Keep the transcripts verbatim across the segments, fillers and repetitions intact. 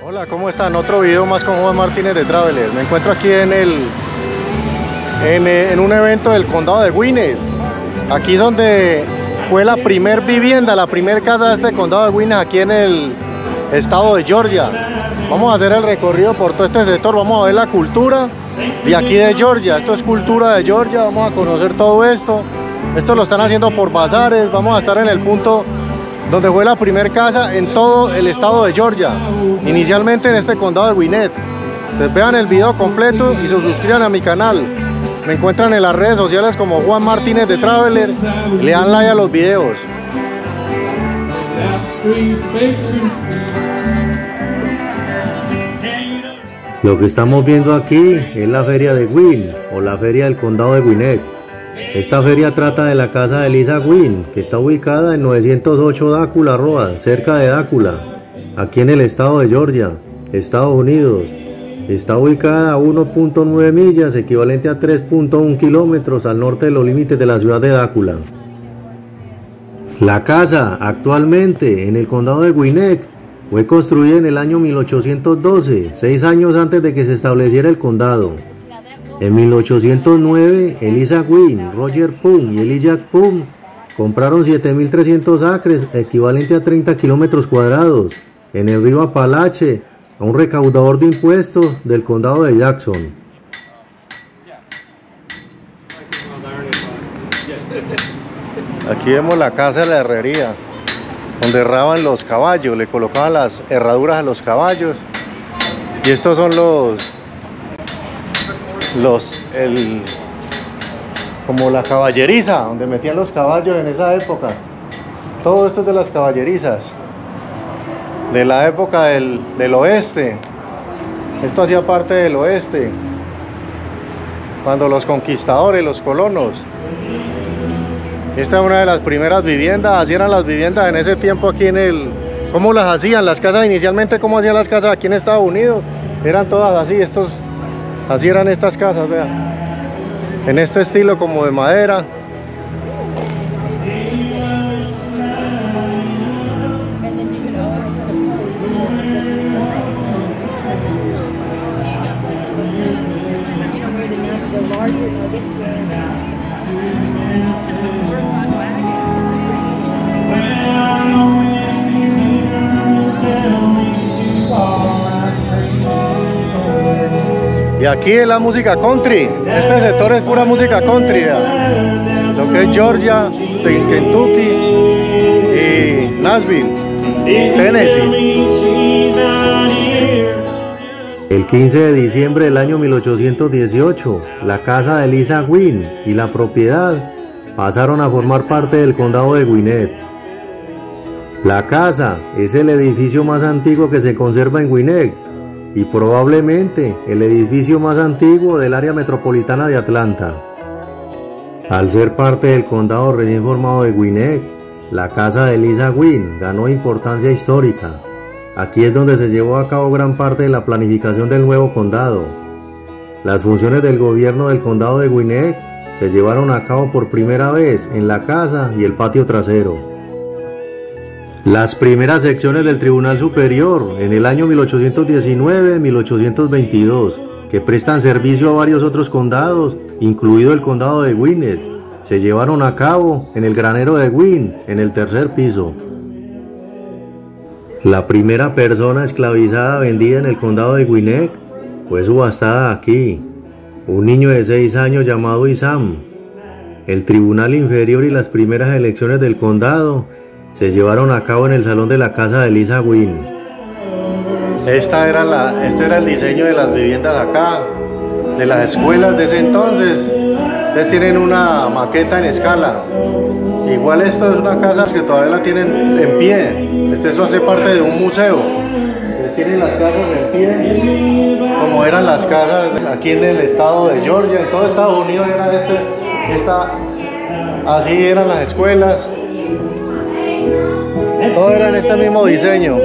Hola, ¿cómo están? Otro video más con Juan Martínez de Travelers. Me encuentro aquí en el en, en un evento del condado de Gwinnett. Aquí es donde fue la primer vivienda, la primer casa de este condado de Gwinnett, aquí en el estado de Georgia. Vamos a hacer el recorrido por todo este sector, vamos a ver la cultura de aquí de Georgia. Esto es cultura de Georgia, vamos a conocer todo esto. Esto lo están haciendo por bazares, vamos a estar en el punto donde fue la primera casa en todo el estado de Georgia, inicialmente en este condado de Gwinnett. Entonces vean el video completo y se suscriban a mi canal. Me encuentran en las redes sociales como Juan Martínez de Traveler. Le dan like a los videos. Lo que estamos viendo aquí es la feria de Gwynn o la feria del condado de Gwinnett. Esta feria trata de la casa de Lisa Gwynn, que está ubicada en novecientos ocho Dácula Road, cerca de Dácula, aquí en el estado de Georgia, Estados Unidos. Está ubicada a uno punto nueve millas, equivalente a tres punto uno kilómetros al norte de los límites de la ciudad de Dácula. La casa, actualmente en el condado de Gwinnett, fue construida en el año mil ochocientos doce, seis años antes de que se estableciera el condado. En mil ochocientos nueve, Eliza Gwynn, Roger Pum y Elijah Pum compraron siete mil trescientos acres, equivalente a treinta kilómetros cuadrados, en el río Apalache, a un recaudador de impuestos del condado de Jackson. Aquí vemos la casa de la herrería, donde herraban los caballos, le colocaban las herraduras a los caballos. Y estos son los... los el como la caballeriza, donde metían los caballos en esa época. Todo esto es de las caballerizas de la época del, del oeste. Esto hacía parte del oeste, cuando los conquistadores, los colonos. Esta es una de las primeras viviendas. Así eran las viviendas en ese tiempo aquí en el... ¿Cómo las hacían? Las casas inicialmente, ¿cómo hacían las casas aquí en Estados Unidos? Eran todas así, estos... Así eran estas casas, vean. En este estilo como de madera. Y aquí es la música country. Este sector es pura música country, ¿verdad? Lo que es Georgia, Kentucky y Nashville, Tennessee. El quince de diciembre del año mil ochocientos dieciocho, la casa de Lisa Gwynn y la propiedad pasaron a formar parte del condado de Gwinnett. La casa es el edificio más antiguo que se conserva en Gwinnett y probablemente el edificio más antiguo del área metropolitana de Atlanta. Al ser parte del condado recién formado de Gwinnett, la casa de Lisa Gwynn ganó importancia histórica. Aquí es donde se llevó a cabo gran parte de la planificación del nuevo condado. Las funciones del gobierno del condado de Gwinnett se llevaron a cabo por primera vez en la casa y el patio trasero. Las primeras secciones del Tribunal Superior en el año mil ochocientos diecinueve a mil ochocientos veintidós, que prestan servicio a varios otros condados, incluido el condado de Gwinnett, se llevaron a cabo en el granero de Gwynn, en el tercer piso. La primera persona esclavizada vendida en el condado de Gwinnett fue subastada aquí, un niño de seis años llamado Isam. El Tribunal Inferior y las primeras elecciones del condado se llevaron a cabo en el salón de la casa de Lisa Gwynn. Esta era la, este era el diseño de las viviendas acá, de las escuelas de ese entonces. Ustedes tienen una maqueta en escala. Igual esto es una casa que todavía la tienen en pie. Este eso hace parte de un museo. Ustedes tienen las casas en pie, como eran las casas aquí en el estado de Georgia. En todo Estados Unidos era este, esta, así eran las escuelas. Todo era en este mismo diseño.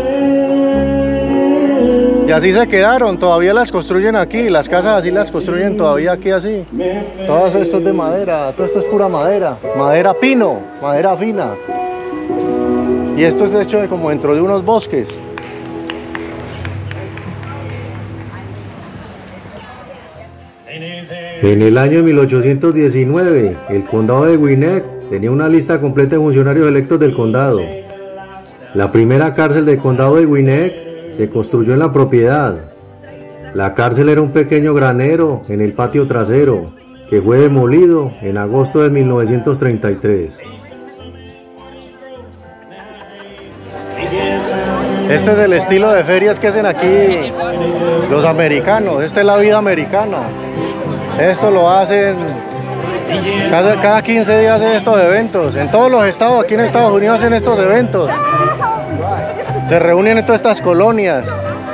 Y así se quedaron, todavía las construyen aquí, las casas así las construyen todavía aquí así. Todo esto es de madera, todo esto es pura madera, madera pino, madera fina. Y esto es hecho de como dentro de unos bosques. En el año mil ochocientos diecinueve, el condado de Gwinnett tenía una lista completa de funcionarios electos del condado. La primera cárcel del condado de Gwinnett se construyó en la propiedad. La cárcel era un pequeño granero en el patio trasero, que fue demolido en agosto de mil novecientos treinta y tres. Este es el estilo de ferias que hacen aquí los americanos. Esta es la vida americana. Esto lo hacen cada, cada quince días, hacen estos eventos. En todos los estados, aquí en Estados Unidos, hacen estos eventos. Se reúnen en todas estas colonias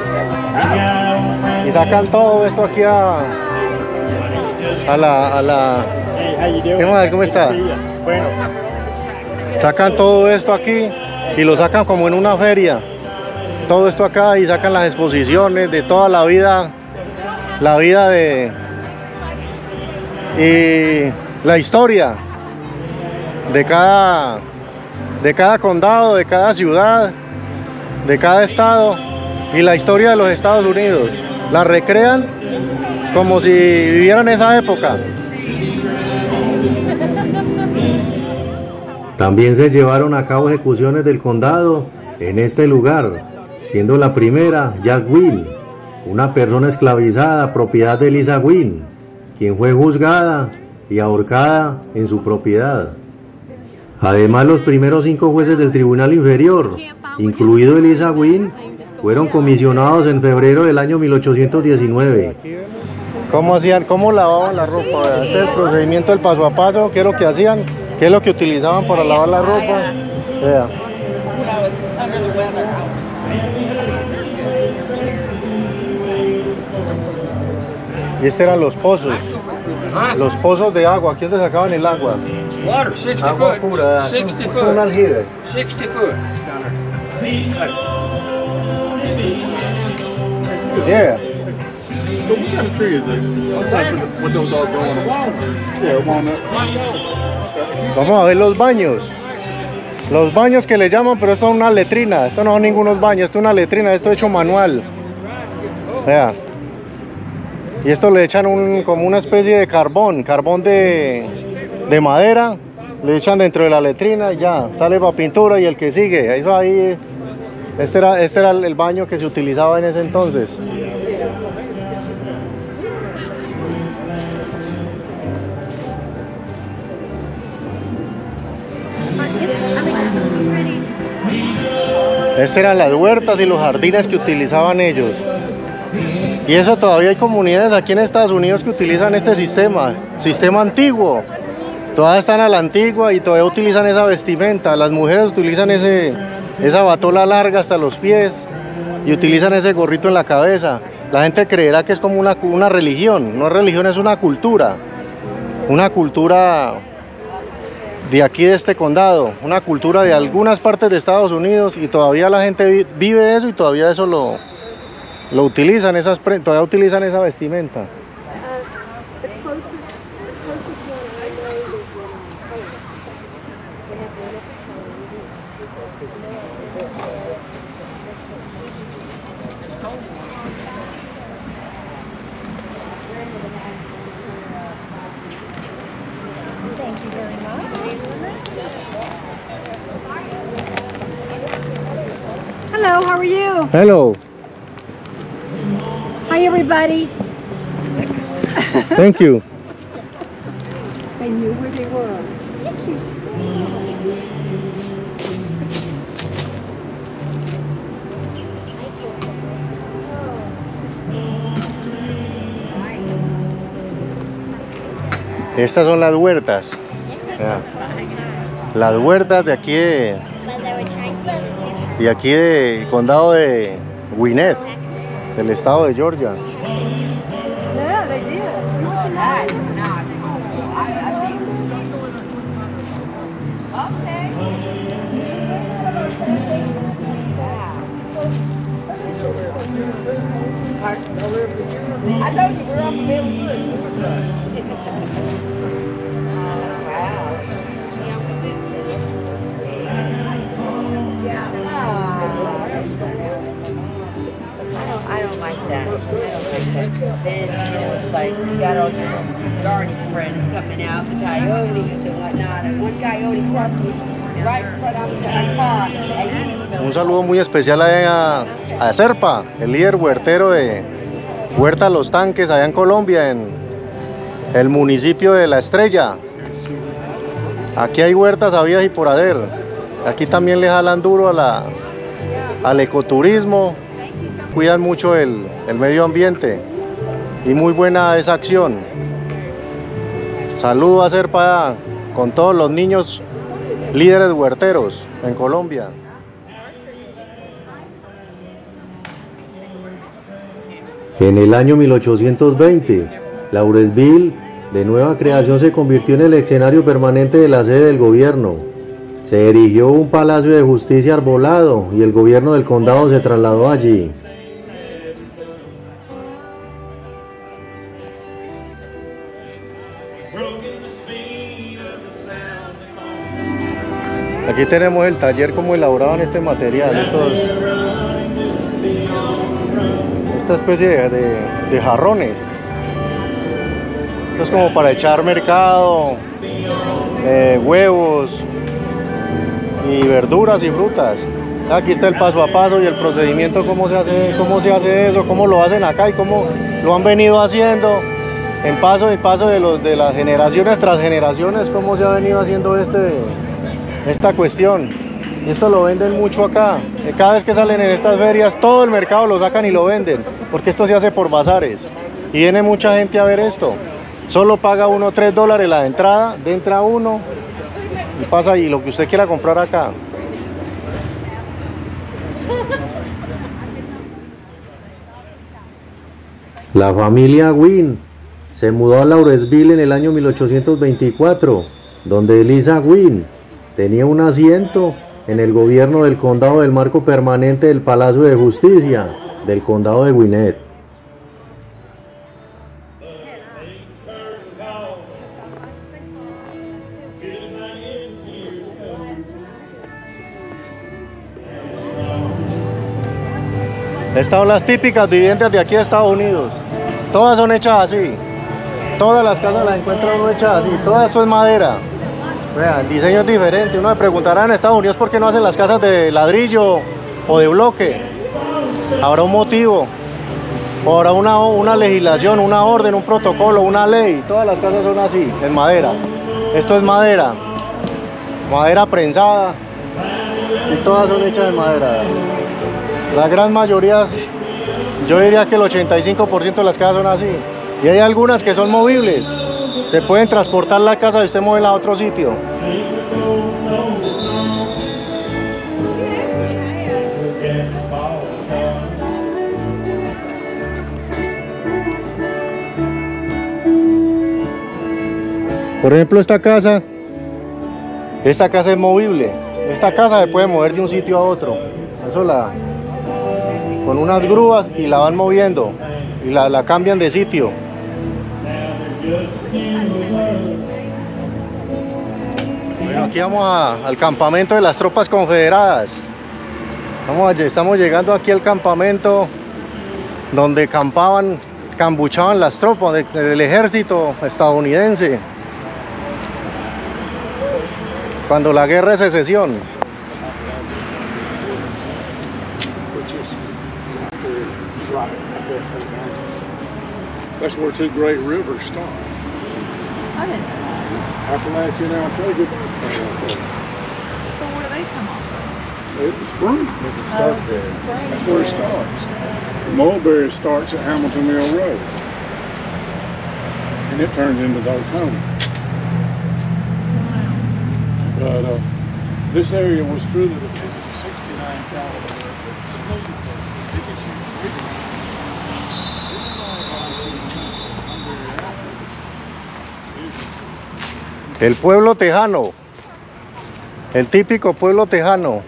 y sacan todo esto aquí a, a la... A la ¿Qué más? ¿Cómo está? Sacan todo esto aquí y lo sacan como en una feria. Todo esto acá, y sacan las exposiciones de toda la vida, la vida de... y la historia de cada, de cada condado, de cada ciudad, de cada estado, y la historia de los Estados Unidos. La recrean como si vivieran esa época. También se llevaron a cabo ejecuciones del condado en este lugar, siendo la primera Jack Wynn, una persona esclavizada propiedad de Eliza Wynn, quien fue juzgada y ahorcada en su propiedad. Además, los primeros cinco jueces del tribunal inferior, incluido Eliza Wynn, fueron comisionados en febrero del año mil ochocientos diecinueve. ¿Cómo hacían? ¿Cómo lavaban la ropa? Este es el procedimiento del paso a paso. ¿Qué es lo que hacían? ¿Qué es lo que utilizaban para lavar la ropa? Vea. Y este eran los pozos, los pozos de agua. Aquí es donde sacaban el agua. Water, sixty Agua foot. pura, sixty es foot. un aljibe. sixty foot. Yeah. So what kind of tree is this? What type of, what those are growing? Yeah, walnut. Vamos a ver los baños. Los baños que le llaman, pero esto es una letrina. Esto no son ningunos baños, esto es una letrina, esto es hecho manual. Vea. Y esto le echan un, como una especie de carbón, carbón de, de madera, le echan dentro de la letrina y ya, sale para pintura y el que sigue. Eso ahí, este era, este era el baño que se utilizaba en ese entonces. Estas eran las huertas y los jardines que utilizaban ellos. Y eso todavía hay comunidades aquí en Estados Unidos que utilizan este sistema, sistema antiguo. Todas están a la antigua y todavía utilizan esa vestimenta. Las mujeres utilizan ese, esa batola larga hasta los pies y utilizan ese gorrito en la cabeza. La gente creerá que es como una, una religión. No es religión, es una cultura. Una cultura de aquí de este condado, una cultura de algunas partes de Estados Unidos, y todavía la gente vive de eso y todavía eso lo, lo utilizan, esas, todavía utilizan esa vestimenta. Hello, how are you? Hello. Hi, everybody. Thank you. I knew where they were. Thank you Estas son las huertas. Ya. Las huertas de aquí de, de aquí de condado de Gwinnett, del estado de Georgia. Yeah, they did. I told you we're off of Bailey I don't like that. I don't like Then, you know, it's like you got all these garden friends coming out, the coyotes and whatnot. And one coyote crossed me right in front of my car. And he didn't even Un saludo muy especial a, a Serpa, el líder huertero de Huerta Los Tanques allá en Colombia, en el municipio de La Estrella. Aquí hay huertas habidas y por haber. Aquí también le jalan duro a la, al ecoturismo, cuidan mucho el, el medio ambiente y muy buena esa acción. Saludo a Serpa con todos los niños líderes huerteros en Colombia. En el año mil ochocientos veinte, Lauresville, de nueva creación, se convirtió en el escenario permanente de la sede del gobierno. Se erigió un palacio de justicia arbolado y el gobierno del condado se trasladó allí. Aquí tenemos el taller como elaboraban este material, estos, esta especie de, de, de jarrones. Esto es como para echar mercado, eh, huevos y verduras y frutas. Aquí está el paso a paso y el procedimiento, cómo se hace, cómo se hace eso, cómo lo hacen acá y cómo lo han venido haciendo en paso y paso de, los, de las generaciones tras generaciones, cómo se ha venido haciendo este, esta cuestión. Y esto lo venden mucho acá. Cada vez que salen en estas ferias, todo el mercado lo sacan y lo venden, porque esto se hace por bazares. Y viene mucha gente a ver esto. Solo paga uno tres dólares la entrada, entra uno y pasa ahí lo que usted quiera comprar acá. La familia Gwynn se mudó a Lauresville en el año mil ochocientos veinticuatro, donde Eliza Gwynn tenía un asiento en el gobierno del condado del marco permanente del Palacio de Justicia del condado de Gwinnett. Estas son las típicas viviendas de aquí de Estados Unidos. Todas son hechas así. Todas las casas las encuentran uno hechas así. Todo esto es madera. Vean, el diseño es diferente. Uno me preguntará en Estados Unidos por qué no hacen las casas de ladrillo o de bloque. Habrá un motivo. O habrá una, una legislación, una orden, un protocolo, una ley. Todas las casas son así, en madera. Esto es madera. Madera prensada. Y todas son hechas de madera. La gran mayoría, yo diría que el ochenta y cinco por ciento de las casas son así. Y hay algunas que son movibles. Se pueden transportar la casa y usted mueve a otro sitio. Por ejemplo, esta casa, esta casa es movible. Esta casa se puede mover de un sitio a otro. Eso la... con unas grúas y la van moviendo y la, la cambian de sitio. Bueno, aquí vamos a, al campamento de las tropas confederadas. Vamos a, estamos llegando aquí al campamento donde campaban, cambuchaban las tropas de, del ejército estadounidense cuando la guerra de secesión. That's where two great rivers start. I didn't know that. Appalachian and Alpega. So where do they come off of? It's the spring. Oh, it's the spring. That's where it starts. Mulberry starts at Hamilton Mill Road. And it turns into the Oconee. But uh, this area was truly the sixty-nine caliber. El pueblo tejano, el típico pueblo tejano,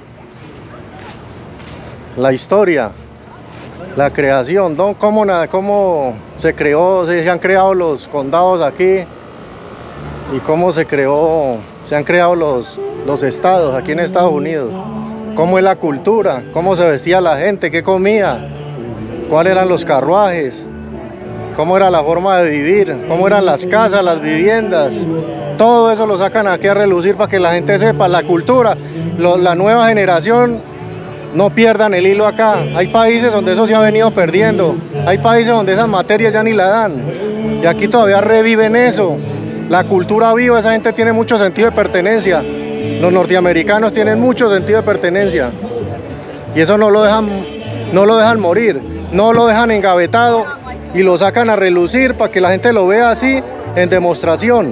la historia, la creación, ¿no? cómo, cómo se creó, se, se han creado los condados aquí y cómo se creó, se han creado los, los estados aquí en Estados Unidos, cómo es la cultura, cómo se vestía la gente, qué comía, cuáles eran los carruajes, cómo era la forma de vivir, cómo eran las casas, las viviendas. Todo eso lo sacan aquí a relucir para que la gente sepa la cultura. Lo, la nueva generación no pierdan el hilo acá. Hay países donde eso se ha venido perdiendo. Hay países donde esas materias ya ni la dan. Y aquí todavía reviven eso. La cultura viva, esa gente tiene mucho sentido de pertenencia. Los norteamericanos tienen mucho sentido de pertenencia. Y eso no lo dejan, no lo dejan morir, no lo dejan engavetado y lo sacan a relucir para que la gente lo vea así en demostración.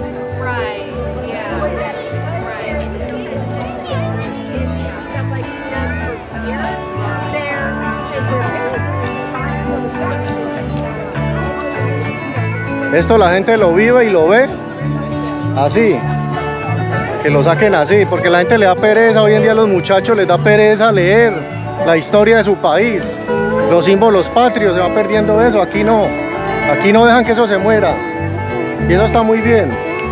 Esto la gente lo vive y lo ve así, que lo saquen así, porque la gente le da pereza, hoy en día a los muchachos les da pereza leer la historia de su país, los símbolos patrios, se va perdiendo eso. Aquí no, aquí no dejan que eso se muera, y eso está muy bien.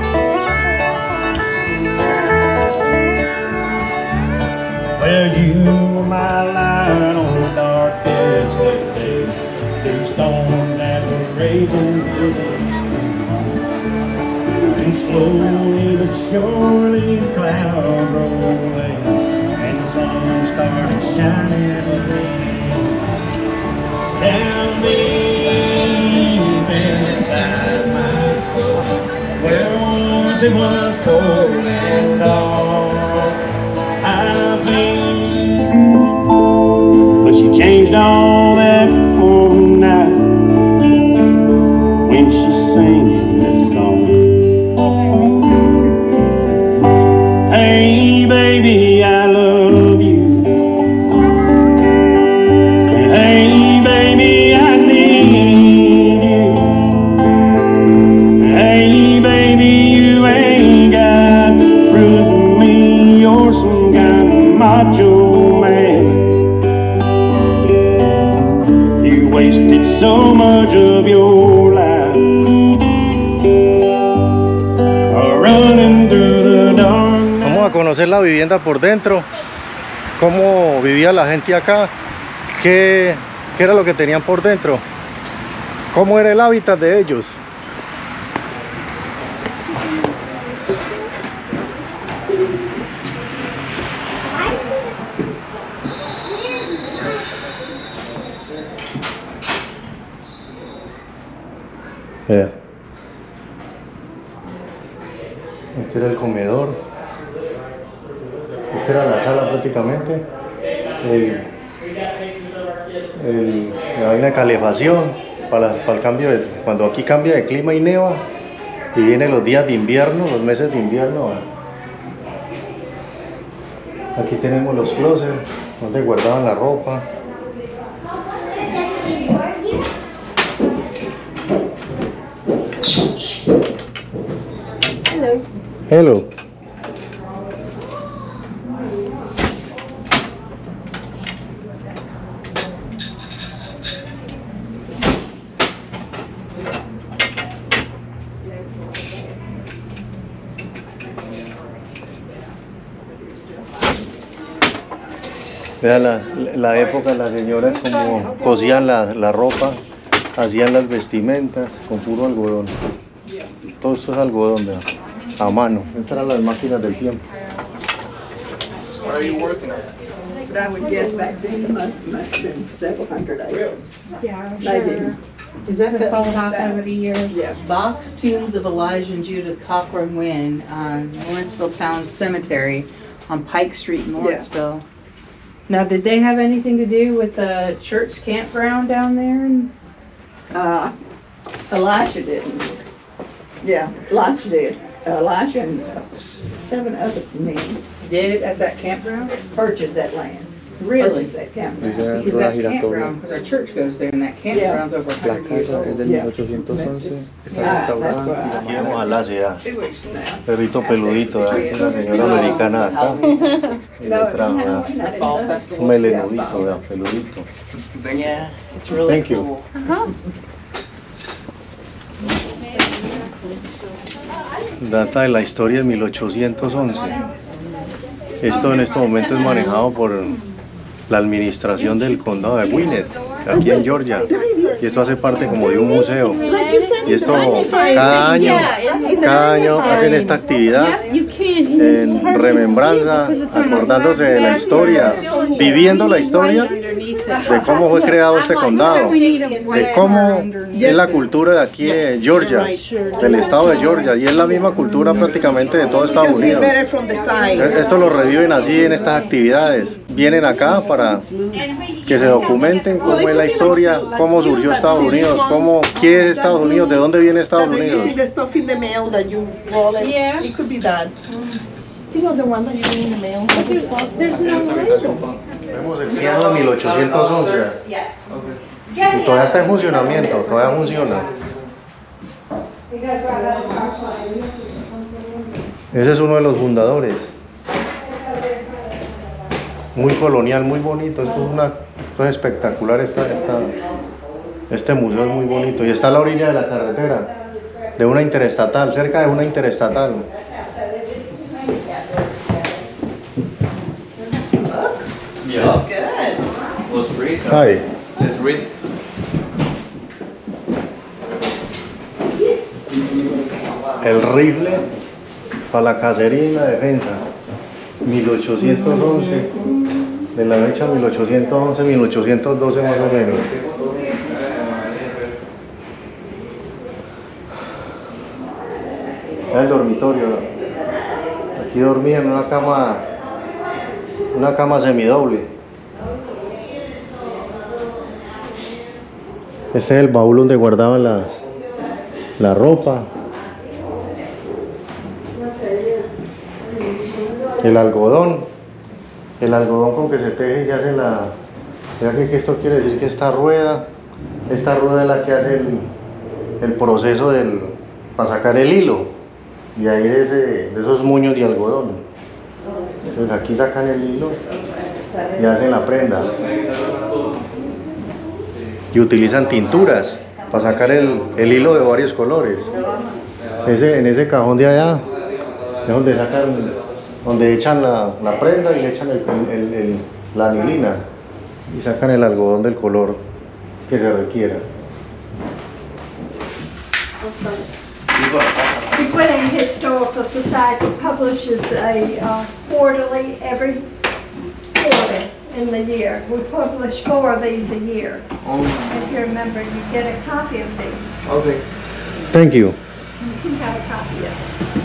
Well, you were my light on dark days, through storms that were raging through the street. And slowly but surely the clouds rolled away, and the sun started shining again. Down deep inside my soul, where once it was cold and dark, I've been, but she changed all that overnight when she sang this song. Hey baby, I love you. Hey baby, I need you. Hey baby, you ain't got to prove to me you're some kind of macho man. You wasted so much of your life running through the dark. Vamos a conocer la vivienda por dentro, cómo vivía la gente acá, qué, qué era lo que tenían por dentro, cómo era el hábitat de ellos. Yeah. Este era el comedor, esta era la sala prácticamente, el, el, la vaina de calefacción para, para el cambio de, cuando aquí cambia de clima y neva y vienen los días de invierno, los meses de invierno. Aquí tenemos los closets donde guardaban la ropa. Hello. Vean la, la época, las señoras como cosían la, la ropa, hacían las vestimentas con puro algodón. Todo esto es algodón, vean, a mano. Estas eran las máquinas del tiempo. What are you working on? But I would guess back then it must, must have been several hundred acres. Yeah, I'm Maybe. sure. Is that been sold off That- over the years? Yeah. Box tombs of Elijah and Judith Cochran Wynn on Lawrenceville Town Cemetery on Pike Street in Lawrenceville. Now, did they have anything to do with the church campground down there? And Uh, Elisha didn't. Yeah, Elisha did. Elisha and uh, seven other men did at that campground? purchased that land. Really? Purchased that campground. Because that campground, because our church goes there, and that campground's over a La hundred years casa es old. del Yeah. mil ochocientos once, está Ah, restaurada that's y right. la Aquí vamos a la ciudad. Two weeks from now. Perrito peludito, ¿eh? Es la señora americana de acá. Y No, detrás, no, ¿verdad? not in The fall the- festival. Un melenudito, ¿verdad? Peludito. Yeah, it's really Thank you. cool. Data de la historia de mil ochocientos once. Esto en este momento es manejado por la administración del condado de Gwinnett, aquí en Georgia. Y esto hace parte como de un museo. Y esto cada año, cada año hacen esta actividad en remembranza, acordándose de la historia, viviendo la historia de cómo fue creado este condado, de cómo es la cultura de aquí de Georgia, del estado de Georgia, y es la misma cultura prácticamente de todo Estados Unidos. Esto lo reviven así en estas actividades. Vienen acá para que se documenten cómo es la historia, cómo surgió Estados Unidos, cómo, qué es Estados Unidos, de dónde viene Estados Unidos. Vemos el piano de mil ochocientos once. Y todavía está en funcionamiento, todavía funciona. Ese es uno de los fundadores. Muy colonial, muy bonito. Esto es, una, esto es espectacular. Esta, esta, este museo es muy bonito. Y está a la orilla de la carretera, de una interestatal, cerca de una interestatal. Yeah. Let's read. Hi. Let's read. El rifle para la cacería y la defensa, mil ochocientos once, de la fecha mil ochocientos once, mil ochocientos doce más o menos. Era el dormitorio. Aquí dormía en una cama, una cama semidoble. Este es el baúl donde guardaban las, la ropa. El algodón, el algodón con que se teje y se hace la... Ya que, que esto quiere decir que esta rueda, esta rueda es la que hace el, el proceso del, para sacar el hilo, y ahí de, ese, de esos muños de algodón. Entonces aquí sacan el hilo y hacen la prenda. Y utilizan tinturas para sacar el, el hilo de varios colores. Ese, en ese cajón de allá es donde sacan... donde echan la, la prenda y le echan el, el, el, la anilina y sacan el algodón del color que se requiera. The Gwinnett Historical Society publishes a uh, quarterly every quarter in the year. We publish four of these a year. Oh. If you remember, you get a copy of these. Okay. Thank you. You can have a copy of it.